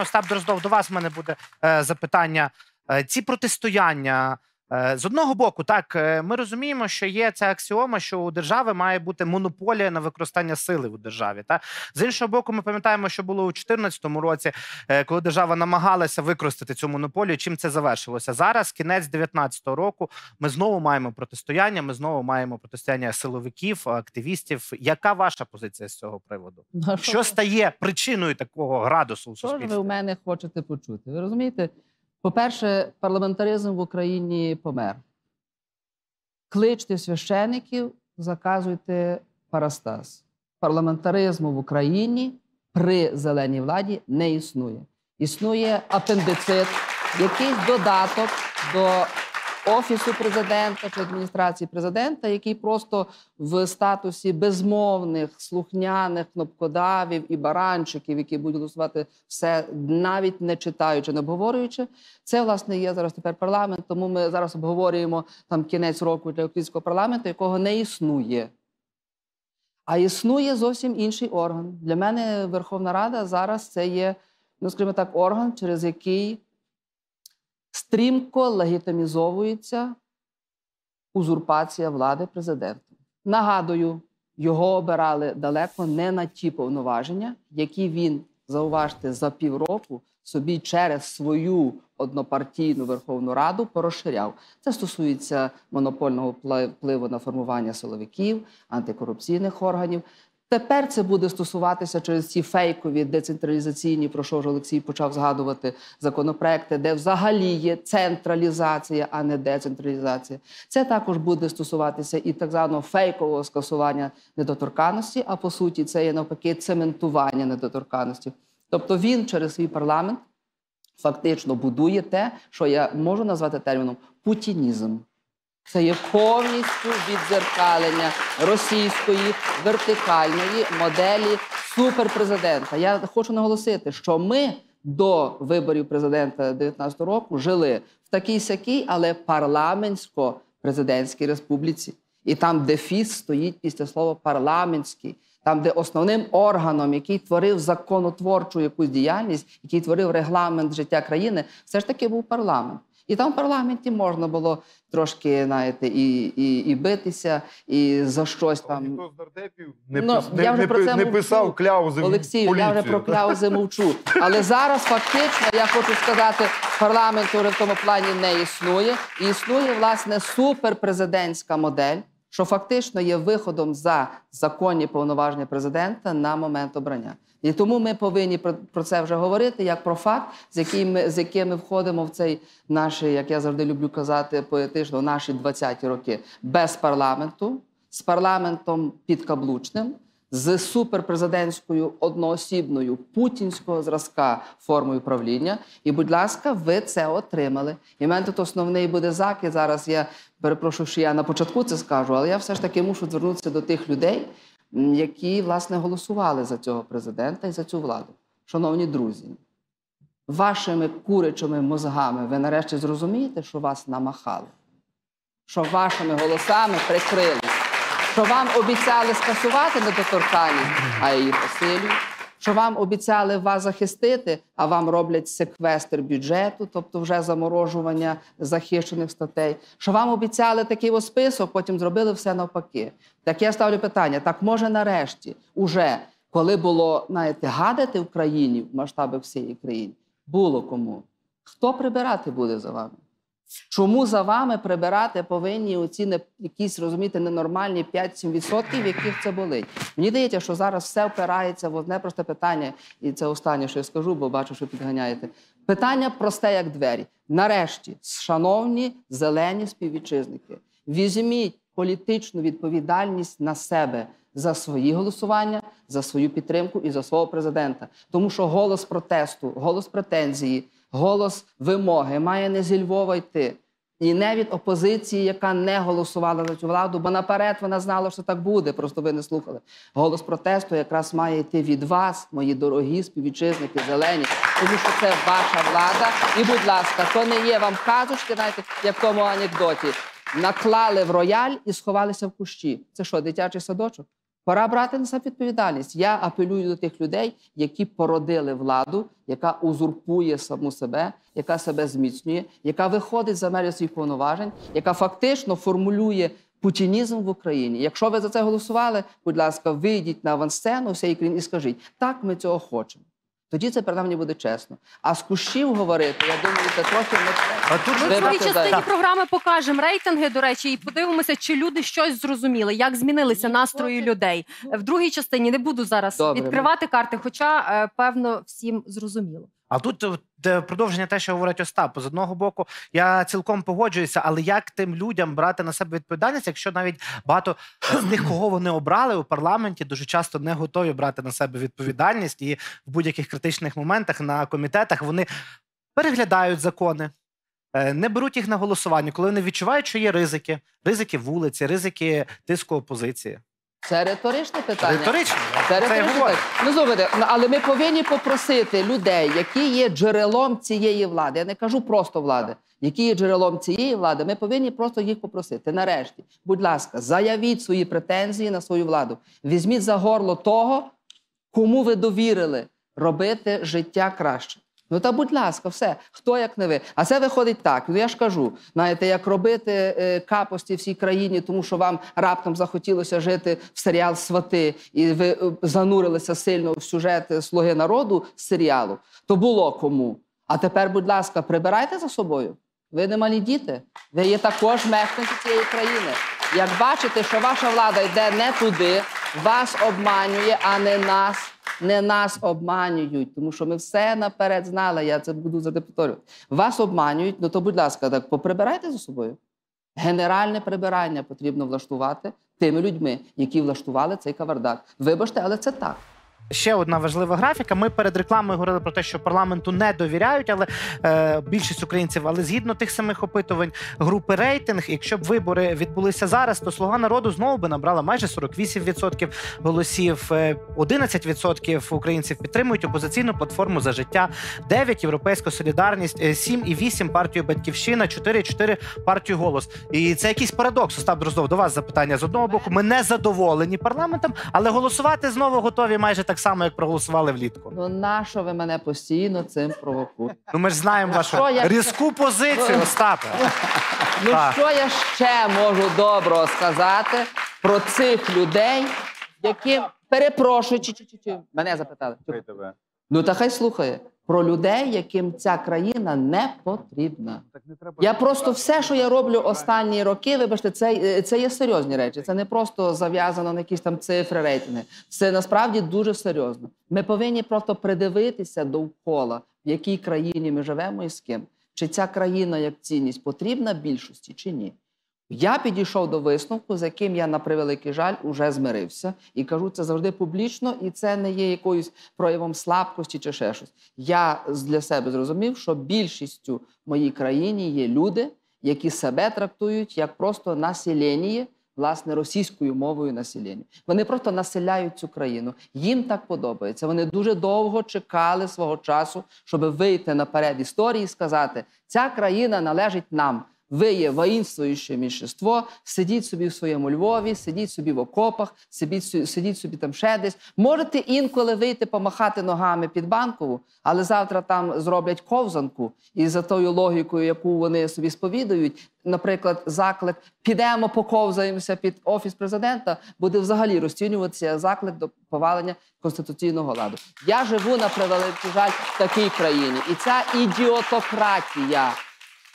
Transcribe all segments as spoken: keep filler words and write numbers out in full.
Остап Дроздов, до вас в мене буде е, запитання. Е, ці протистояння, е, з одного боку, так, е, ми розуміємо, що є ця аксіома, що у держави має бути монополія на використання сили у державі. Та? З іншого боку, ми пам'ятаємо, що було у дві тисячі чотирнадцятому році, е, коли держава намагалася використати цю монополію, чим це завершилося. Зараз, кінець дві тисячі дев'ятнадцятого року, ми знову маємо протистояння, ми знову маємо протистояння силовиків, активістів. Яка ваша позиція з цього приводу? Ну, що, що стає причиною такого градусу у суспільстві? Що ж ви у мене хочете почути? Ви розумієте? По-перше, парламентаризм в Україні помер. Кличте священиків, заказуйте парастаз. Парламентаризму в Україні при зеленій владі не існує. Існує апендицит, якийсь додаток до Офісу президента чи адміністрації президента, який просто в статусі безмовних, слухняних кнопкодавів і баранчиків, які будуть голосувати все, навіть не читаючи, не обговорюючи. Це, власне, є зараз тепер парламент, тому ми зараз обговорюємо там кінець року для українського парламенту, якого не існує. А існує зовсім інший орган. Для мене Верховна Рада зараз це є, ну, скажімо так, орган, через який стрімко легітимізовується узурпація влади президентом. Нагадую, його обирали далеко не на ті повноваження, які він, зауважте, за півроку собі через свою однопартійну Верховну Раду порозширяв. Це стосується монопольного впливу на формування силовиків, антикорупційних органів. Тепер це буде стосуватися через ці фейкові, децентралізаційні, про що вже Олексій почав згадувати, законопроекти, де взагалі є централізація, а не децентралізація. Це також буде стосуватися і так званого фейкового скасування недоторканності, а по суті це є навпаки цементування недоторканності. Тобто він через свій парламент фактично будує те, що я можу назвати терміном путінізм. Це є повністю віддзеркалення російської вертикальної моделі суперпрезидента. Я хочу наголосити, що ми до виборів президента дві тисячі дев'ятнадцятого року жили в такій-сякій, але парламентсько-президентській республіці. І там дефіс стоїть після слова «парламентський». Там, де основним органом, який творив законотворчу якусь діяльність, який творив регламент життя країни, все ж таки був парламент. І там в парламенті можна було трошки, знаєте, і, і, і битися, і за щось там. Ніхто з нардепів не, ну, пис... я вже не, про це не мовчу. писав кляузи в Олексію, поліцію. я вже про кляузи мовчу. Але зараз фактично, я хочу сказати, парламенту в тому плані не існує. І існує, власне, суперпрезидентська модель, що фактично є виходом за законні повноваження президента на момент обрання. І тому ми повинні про, про це вже говорити, як про факт, з яким ми, з яким ми входимо в цей наші, як я завжди люблю казати поетично, наші двадцяті роки. Без парламенту, з парламентом підкаблучним, з суперпрезидентською одноосібною путінського зразка формою правління. І, будь ласка, ви це отримали. І в мене тут основний буде закид. Зараз я перепрошую, що я на початку це скажу, але я все ж таки мушу звернутися до тих людей, які, власне, голосували за цього президента і за цю владу. Шановні друзі, вашими курячими мозгами ви нарешті зрозумієте, що вас намахали? Що вашими голосами прикрили? Що вам обіцяли скасувати недоторканність, а її посилюють? Що вам обіцяли вас захистити, а вам роблять секвестр бюджету, тобто вже заморожування захищених статей? Що вам обіцяли такий ось список, потім зробили все навпаки? Так я ставлю питання, так може нарешті, уже, коли було, знаєте, гадати в країні, в масштабах всієї країни, було кому? Хто прибирати буде за вами? Чому за вами прибирати повинні оці не, якісь, розумієте, ненормальні п'ять-сім відсотків, яких це болить? Мені здається, що зараз все впирається в одне просте питання, і це останнє, що я скажу, бо бачу, що підганяєте. Питання просте, як двері. Нарешті, шановні зелені співвітчизники, візьміть політичну відповідальність на себе за свої голосування, за свою підтримку і за свого президента. Тому що голос протесту, голос претензії, голос вимоги має не зі Львова йти. І не від опозиції, яка не голосувала за цю владу, бо наперед вона знала, що так буде, просто ви не слухали. Голос протесту якраз має йти від вас, мої дорогі співвітчизники зелені, тому що це ваша влада. І, будь ласка, то не є вам казочки, знаєте, як в тому анекдоті. Наклали в рояль і сховалися в кущі. Це що, дитячий садочок? Пора брати на себе відповідальність. Я апелюю до тих людей, які породили владу, яка узурпує саму себе, яка себе зміцнює, яка виходить за межі своїх повноважень, яка фактично формулює путінізм в Україні. Якщо ви за це голосували, будь ласка, вийдіть на авансцену всієї країни і скажіть, так, ми цього хочемо. Тоді це принаймні буде чесно. А з кущів говорити, я думаю, це трохи не А тут Ми в Вибачте, своїй частині так. програми покажемо рейтинги, до речі, і подивимося, чи люди щось зрозуміли, як змінилися настрої людей. В другій частині не буду зараз Добре. відкривати карти, хоча, е, певно, всім зрозуміло. А тут е, продовження те, що говорить Остап. З одного боку, я цілком погоджуюся, але як тим людям брати на себе відповідальність, якщо навіть багато з тих, кого вони обрали у парламенті, дуже часто не готові брати на себе відповідальність, і в будь-яких критичних моментах на комітетах вони переглядають закони, е, не беруть їх на голосування, коли вони відчувають, що є ризики, ризики вулиці, ризики тиску опозиції. Це риторичне питання. Риторично. Це Це я риторичне говорю. питання. Ну, слухайте, ну, але ми повинні попросити людей, які є джерелом цієї влади. Я не кажу просто влади. Які є джерелом цієї влади, ми повинні просто їх попросити. Нарешті, будь ласка, заявіть свої претензії на свою владу. Візьміть за горло того, кому ви довірили робити життя краще. Ну та будь ласка, все, хто як не ви. А це виходить так, ну я ж кажу, знаєте, як робити е, капості всій країні, тому що вам раптом захотілося жити в серіал «Свати» і ви е, занурилися сильно в сюжет «Слуги народу» з серіалу, то було кому. А тепер, будь ласка, прибирайте за собою. Ви не малі діти, ви є також мешканці цієї країни. Як бачите, що ваша влада йде не туди, вас обманює, а не нас. Не нас обманюють, тому що ми все наперед знали, я це буду завжди повторювати. Вас обманюють, ну то, будь ласка, так поприбирайте за собою. Генеральне прибирання потрібно влаштувати тими людьми, які влаштували цей кавардак. Вибачте, але це так. Ще одна важлива графіка. Ми перед рекламою говорили про те, що парламенту не довіряють, але е, більшість українців. Але згідно тих самих опитувань групи рейтинг, якщо б вибори відбулися зараз, то «Слуга народу» знову би набрала майже сорок вісім відсотків голосів. Е, одинадцять відсотків українців підтримують опозиційну платформу «За життя», дев'ять відсотків «Європейська солідарність», е, сім і вісім відсотків партію «Батьківщина», чотири і чотири відсотки партію «Голос». І це якийсь парадокс. Остап Дроздов, до вас запитання. З одного боку, ми не задоволені парламентом, але голосувати знову готові майже так само, як проголосували влітку. Ну нащо ви мене постійно цим провокуєте? Ну ми ж знаємо вашу що я- різку позицію, Остапе. Ну Так. що я ще можу доброго сказати про цих людей, яким... Перепрошую, чи, чи, чи, чи. Мене запитали. Хай тебе. Ну та хай слухає. Про людей, яким ця країна не потрібна. Так не треба. Я просто все, що я роблю останні роки, вибачте, це, це є серйозні речі. Це не просто зав'язано на якісь там цифри, рейтинги. Це насправді дуже серйозно. Ми повинні просто придивитися довкола, в якій країні ми живемо і з ким. Чи ця країна як цінність потрібна більшості, чи ні. Я підійшов до висновку, з яким я, на превеликий жаль, уже змирився. І кажу це завжди публічно, і це не є якоюсь проявом слабкості чи ще щось. Я для себе зрозумів, що більшістю в моїй країні є люди, які себе трактують як просто населення, власне, російською мовою населення. Вони просто населяють цю країну. Їм так подобається. Вони дуже довго чекали свого часу, щоб вийти наперед історії і сказати, ця країна належить нам. Ви є воїнствуюче меншинство, сидіть собі в своєму Львові, сидіть собі в окопах, сидіть, сидіть собі там ще десь. Можете інколи вийти помахати ногами під Банкову, але завтра там зроблять ковзанку. І за тою логікою, яку вони собі сповідують, наприклад, заклик «підемо поковзаємося під Офіс Президента», буде взагалі розцінюватися заклик до повалення конституційного ладу. Я живу, на превеликий жаль, в такій країні. І ця ідіотократія –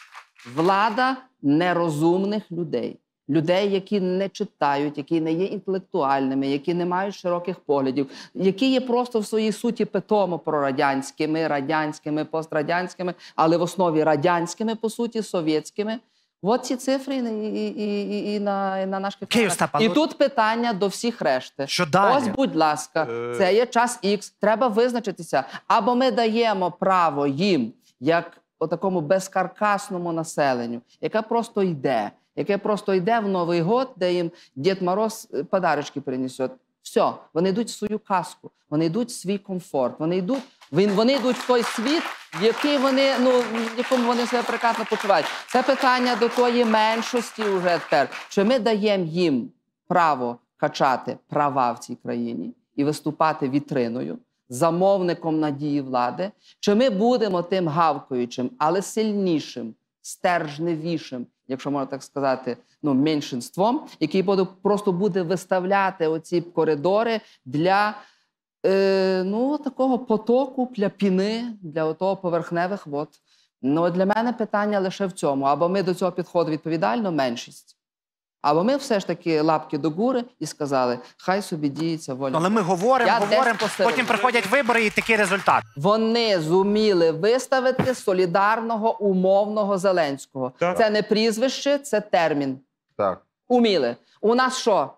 влада нерозумних людей. Людей, які не читають, які не є інтелектуальними, які не мають широких поглядів, які є просто в своїй суті питомо прорадянськими, радянськими, пострадянськими, але в основі радянськими, по суті, совєтськими. От ці цифри і, і, і, і, на, і на наш Окей, кефір. Остап, а І ну- тут питання до всіх решти. Що далі? Ось, будь ласка, Е. це є час Ікс, треба визначитися. Або ми даємо право їм, як отакому безкаркасному населенню, яке просто йде, яке просто йде в Новий год, де їм Дід Мороз подарочки принесе. Все, вони йдуть в свою казку, вони йдуть в свій комфорт, вони йдуть, вони йдуть в той світ, в який вони, ну, в якому вони себе прекрасно почувають. Це питання до тої меншості вже тепер. Чи ми даємо їм право качати права в цій країні і виступати вітриною, замовником надії влади, чи ми будемо тим гавкаючим, але сильнішим, стержневішим, якщо можна так сказати, ну, меншинством, який буде, просто буде виставляти оці коридори для е, ну, такого потоку, для піни, для того поверхневих вод. Ну, для мене питання лише в цьому. Або ми до цього підходимо відповідально, меншість, або ми все ж таки лапки до гури і сказали, хай собі діється воля. Але ми говоримо, Я говоримо, десь посередині. потім приходять вибори і такий результат. Вони зуміли виставити солідарного, умовного Зеленського. Так. Це не прізвище, це термін. Так. Уміли. У нас що?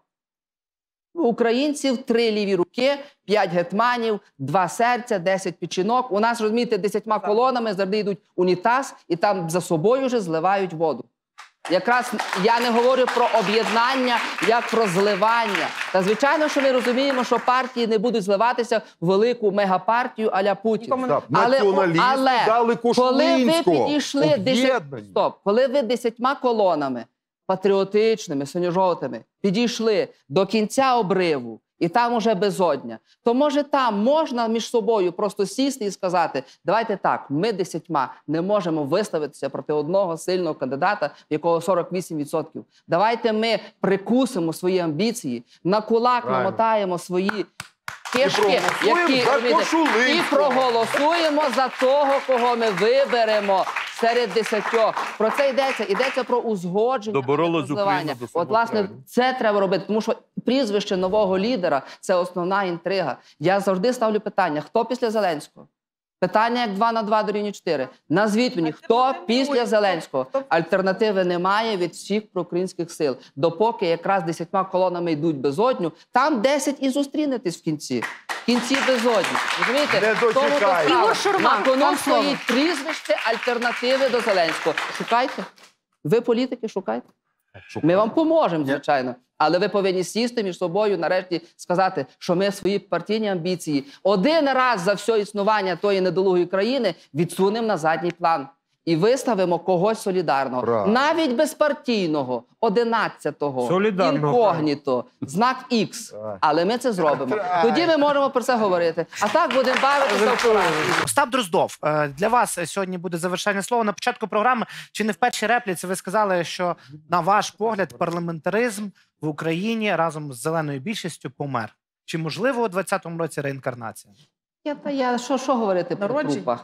У українців три ліві руки, п'ять гетманів, два серця, десять печінок. У нас, розумієте, десятьма колонами завжди йдуть унітаз і там за собою вже зливають воду. Якраз я не говорю про об'єднання, як про зливання. Та звичайно, що ми розуміємо, що партії не будуть зливатися в велику мегапартію а-ля Путін. Так, Але, націоналісти але дали коли ви Кошлинського. підійшли десять... Об'єднані. Стоп, коли ви десятьма колонами патріотичними, синьо-жовтими підійшли до кінця обриву, і там уже безодня, то може там можна між собою просто сісти і сказати, давайте так, ми десятьма не можемо виставитися проти одного сильного кандидата, в якого сорок вісім відсотків. Давайте ми прикусимо свої амбіції, на кулак Правильно. намотаємо свої кишки, проголосуємо які, за розумієте, Кошулинського. і проголосуємо за того, кого ми виберемо серед десятьох. Про це йдеться. Йдеться про узгодження, Доборола а не про з України зливання. до От, власне, самоправління. це треба робити, тому що прізвище нового лідера – це основна інтрига. Я завжди ставлю питання, хто після Зеленського? Питання як два на два дорівнює чотири. Назвіть мені, хто після Зеленського? Альтернативи немає від всіх проукраїнських сил. Допоки якраз десятьма колонами йдуть безодню, там десять і зустрінетесь в кінці. В кінці безодні. Розумієте? Не Тому то дочекаєтесь. справа. Ігор Шурма, На кону вам слово. стоїть прізвище альтернативи до Зеленського. Шукайте. Ви, політики, шукайте. Ми вам поможемо, звичайно. Але ви повинні сісти між собою, нарешті сказати, що ми свої партійні амбіції один раз за все існування тої недолугої країни відсунемо на задній план. І виставимо когось солідарного. Правильно. Навіть безпартійного, одинадцятого, Солідарного. інкогніто, знак Х. Так. Але ми це зробимо. Так. Тоді ми можемо про це говорити. А так будемо бавитися в поразі. Остап Дроздов, е, для вас сьогодні буде завершальне слово. На початку програми, чи не в першій репліці, ви сказали, що, на ваш погляд, парламентаризм в Україні разом з зеленою більшістю помер. Чи можливо у двадцятому році реінкарнація? Я, та я що, що говорити про трупах?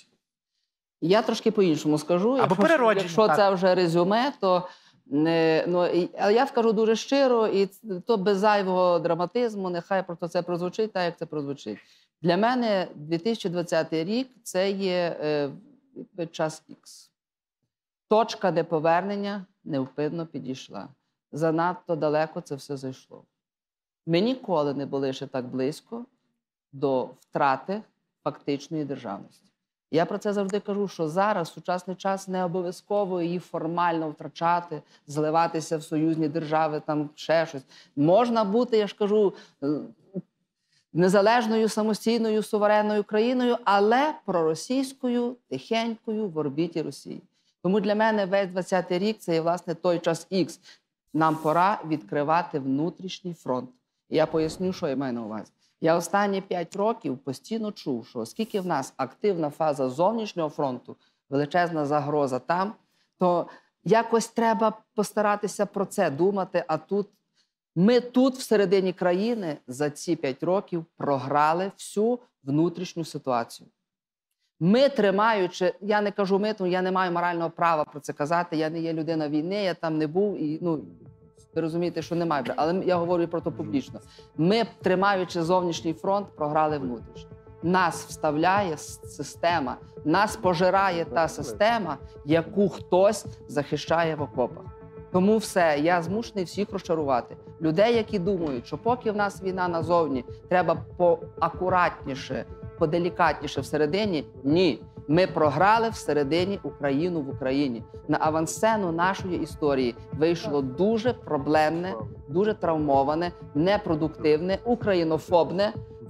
Я трошки по-іншому скажу. Або Якщо- переродження, Якщо так. це вже резюме, то не, ну, і- але я скажу дуже щиро, і то без зайвого драматизму, нехай просто це прозвучить так, як це прозвучить. Для мене дві тисячі двадцятий рік – це є е, час Х. Точка неповернення невпинно підійшла. Занадто далеко це все зайшло. Ми ніколи не були ще так близько до втрати фактичної державності. Я про це завжди кажу, що зараз, в сучасний час, не обов'язково її формально втрачати, зливатися в союзні держави, там ще щось. Можна бути, я ж кажу, е, незалежною, самостійною, суверенною країною, але проросійською, тихенькою в орбіті Росії. Тому для мене весь двадцятий рік – це є, власне, той час Х. Нам пора відкривати внутрішній фронт. І я поясню, що я маю на увазі. Я останні п'ять років постійно чув, що оскільки в нас активна фаза зовнішнього фронту, величезна загроза там, то якось треба постаратися про це думати. А тут ми тут, всередині країни, за ці п'ять років програли всю внутрішню ситуацію. Ми, тримаючи, я не кажу ми, тому я не маю морального права про це казати, я не є людина війни, я там не був, і, ну, ви розумієте, що немає. Але я говорю про це публічно. Ми, тримаючи зовнішній фронт, програли внутрішній. Нас вставляє система, нас пожирає та система, яку хтось захищає в окопах. Тому все, я змушений всіх розчарувати. Людей, які думають, що поки в нас війна назовні, треба поакуратніше, поделікатніше всередині. Ні. Ми програли всередині Україну в Україні. На авансцену нашої історії вийшло дуже проблемне, дуже травмоване, непродуктивне, українофобне,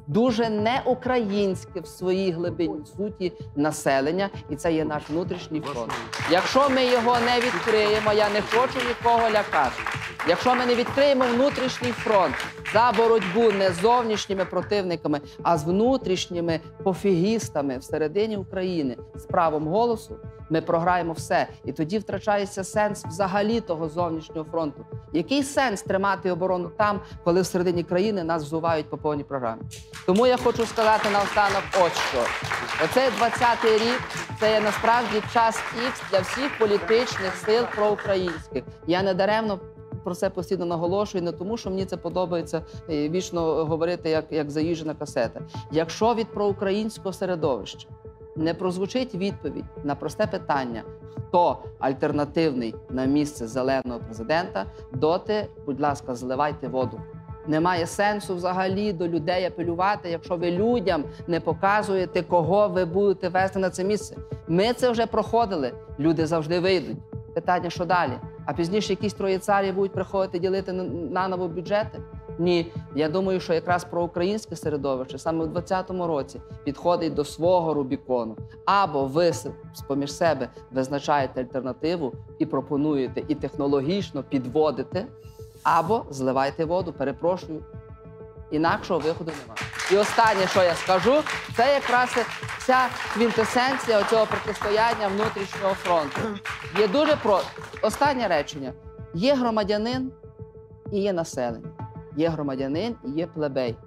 дуже неукраїнське в своїй глибині суті населення, і це є наш внутрішній фронт. Якщо ми його не відкриємо, я не хочу нікого лякати. Якщо ми не відкриємо внутрішній фронт за боротьбу не з зовнішніми противниками, а з внутрішніми пофігістами всередині України з правом голосу, ми програємо все. І тоді втрачається сенс взагалі того зовнішнього фронту. Який сенс тримати оборону там, коли всередині країни нас взувають по повній програмі? Тому я хочу сказати наостанок ось що. Оцей двадцятий рік – це є насправді час ікс для всіх політичних сил проукраїнських. Я не даремно про це постійно наголошую, не тому, що мені це подобається е, вічно говорити, як, як заїжджена касета. Якщо від проукраїнського середовища не прозвучить відповідь на просте питання, хто альтернативний на місце зеленого президента, доти, будь ласка, зливайте воду. Немає сенсу взагалі до людей апелювати, якщо ви людям не показуєте, кого ви будете вести на це місце. Ми це вже проходили, люди завжди вийдуть. Питання, що далі? А пізніше якісь троєцарі будуть приходити ділити наново бюджети? Ні. Я думаю, що якраз проукраїнське середовище саме у двадцятому році підходить до свого Рубікону. Або ви з-поміж себе визначаєте альтернативу і пропонуєте і технологічно підводите, або зливайте воду, перепрошую. Інакшого виходу немає. І останнє, що я скажу, це якраз ця квінтесенція цього протистояння внутрішнього фронту. Є дуже про... Останнє речення. Є громадянин і є населення. Є громадянин і є плебей.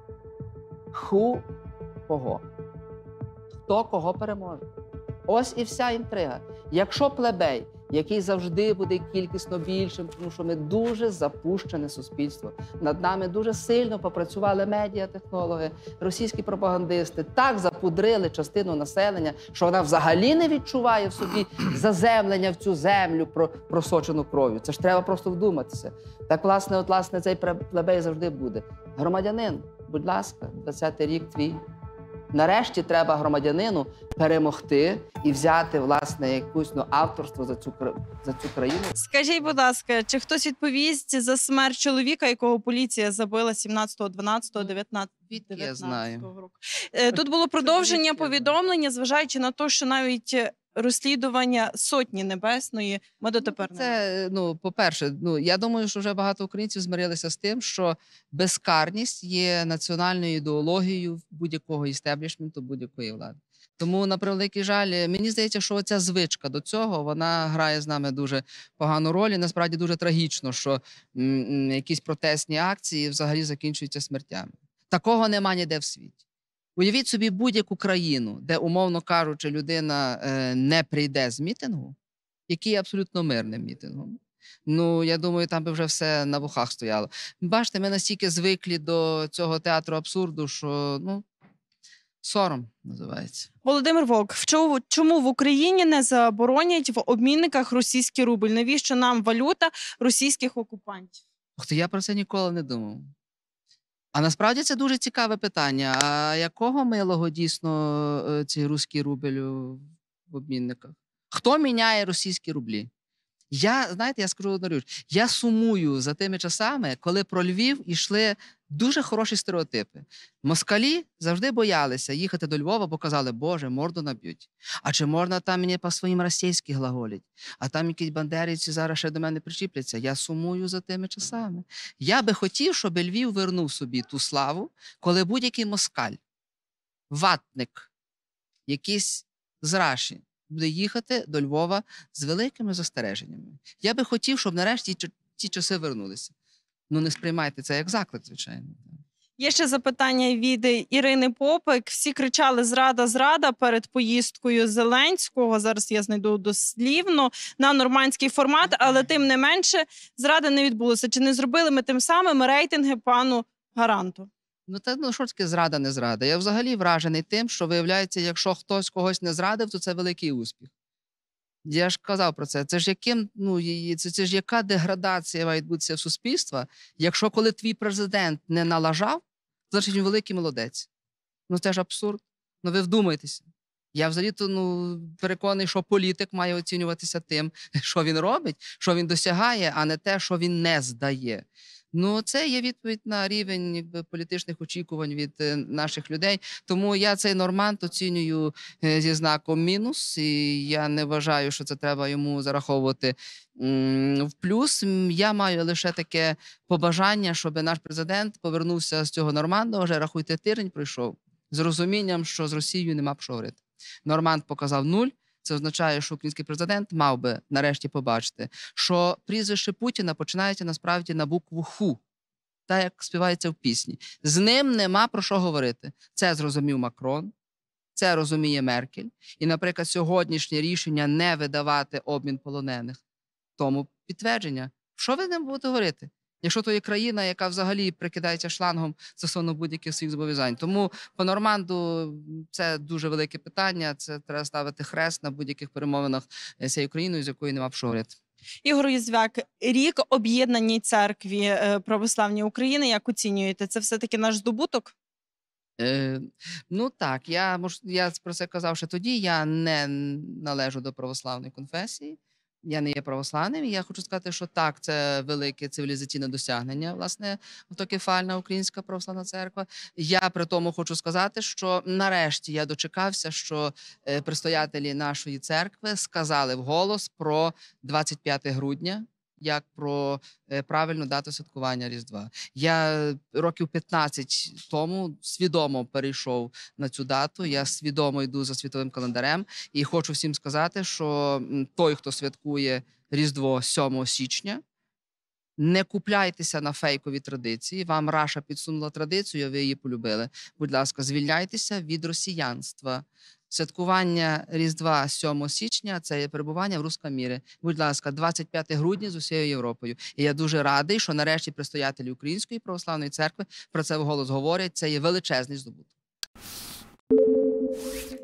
Ху кого? Хто кого переможе? Ось і вся інтрига. Якщо плебей, який завжди буде кількісно більшим, тому що ми дуже запущене суспільство. Над нами дуже сильно попрацювали медіатехнологи, російські пропагандисти, так запудрили частину населення, що вона взагалі не відчуває в собі заземлення в цю землю просочену кров'ю. Це ж треба просто вдуматися. Так, власне, от, власне, цей плебей завжди буде. Громадянин, будь ласка, двадцятий рік твій. Нарешті треба громадянину перемогти і взяти, власне, якусь ну, авторство за цю, за цю країну. Скажіть, будь ласка, чи хтось відповість за смерть чоловіка, якого поліція забила сімнадцятого дванадцятого дев'ятнадцятого року? Тут було продовження повідомлення, зважаючи на те, що навіть розслідування Сотні Небесної ми дотепер не Це, ну, по-перше, ну, я думаю, що вже багато українців змирилися з тим, що безкарність є національною ідеологією будь-якого істеблішменту, будь-якої влади. Тому, на превеликий жаль, мені здається, що ця звичка до цього, вона грає з нами дуже погану роль. І насправді дуже трагічно, що м, якісь протестні акції взагалі закінчуються смертями. Такого нема ніде в світі. Уявіть собі будь-яку країну, де, умовно кажучи, людина е, не прийде з мітингу, який є абсолютно мирним мітингом. Ну, я думаю, там би вже все на вухах стояло. Бачите, ми настільки звиклі до цього театру абсурду, що, ну, сором називається. Володимир Вовк, чому в Україні не заборонять в обмінниках російський рубль? Навіщо нам валюта російських окупантів? Ох, я про це ніколи не думав. А насправді це дуже цікаве питання. А якого милого дійсно цей руський рубль в обмінниках? Хто міняє російські рублі? Я, знаєте, я скажу одну річ. Я сумую за тими часами, коли про Львів йшли дуже хороші стереотипи. Москалі завжди боялися їхати до Львова, бо казали, Боже, морду наб'ють. А чи можна там мені по своїм російськи глаголять? А там якісь бандерівці зараз ще до мене причіпляться. Я сумую за тими часами. Я би хотів, щоб Львів вернув собі ту славу, коли будь-який москаль, ватник, якийсь з Раші, буде їхати до Львова з великими застереженнями. Я би хотів, щоб нарешті ті часи вернулися. Ну, не сприймайте це як заклик, звичайно. Є ще запитання від Ірини Попик. Всі кричали «Зрада, зрада» перед поїздкою Зеленського, зараз я знайду дослівно, на нормандський формат, але тим не менше зрада не відбулося. Чи не зробили ми тим самим рейтинги пану Гаранту? Ну, та, ну, що таке зрада, не зрада? Я взагалі вражений тим, що, виявляється, якщо хтось когось не зрадив, то це великий успіх. Я ж казав про це. Це ж, яким, ну, це, це ж яка деградація має відбутися в суспільства, якщо коли твій президент не налажав, значить він великий молодець. Ну, це ж абсурд. Ну, ви вдумайтеся. Я взагалі-то ну, переконаний, що політик має оцінюватися тим, що він робить, що він досягає, а не те, що він не здає. Ну, це є відповідь на рівень якби, політичних очікувань від е, наших людей. Тому я цей нормант оцінюю е, зі знаком мінус, і я не вважаю, що це треба йому зараховувати м, в плюс. М, Я маю лише таке побажання, щоб наш президент повернувся з цього норманду, вже рахуйте, тиждень пройшов, з розумінням, що з Росією нема про що говорити. Норманд показав нуль. Це означає, що український президент мав би нарешті побачити, що прізвище Путіна починається насправді на букву «ху», так як співається в пісні. З ним нема про що говорити. Це зрозумів Макрон, це розуміє Меркель. І, наприклад, сьогоднішнє рішення не видавати обмін полонених. Тому підтвердження. Що ви з ним будете говорити? Якщо то є країна, яка взагалі прикидається шлангом стосовно будь-яких своїх зобов'язань. Тому по Норманду це дуже велике питання, це треба ставити хрест на будь-яких перемовинах з цією країною, з якою нема про що говорити. Ігор Юзвяк, рік об'єднаній церкві е, православній України, як оцінюєте? Це все-таки наш здобуток? Е, ну так, я, мож, я про це казав ще тоді, я не належу до православної конфесії. Я не є православним, і я хочу сказати, що так, це велике цивілізаційне досягнення, власне, автокефальна Українська православна церква. Я при тому хочу сказати, що нарешті я дочекався, що е, предстоятелі нашої церкви сказали вголос про двадцять п'яте грудня, як про е, правильну дату святкування Різдва. Я років п'ятнадцять тому свідомо перейшов на цю дату, я свідомо йду за світовим календарем і хочу всім сказати, що м, той, хто святкує Різдво сьомого січня, не купляйтеся на фейкові традиції. Вам Раша підсунула традицію, а ви її полюбили. Будь ласка, звільняйтеся від росіянства. Святкування Різдва сьомого січня – це є перебування в русском мірі. Будь ласка, двадцять п'яте грудня з усією Європою. І я дуже радий, що нарешті предстоятелі Української православної церкви про це вголос говорять. Це є величезний здобуток.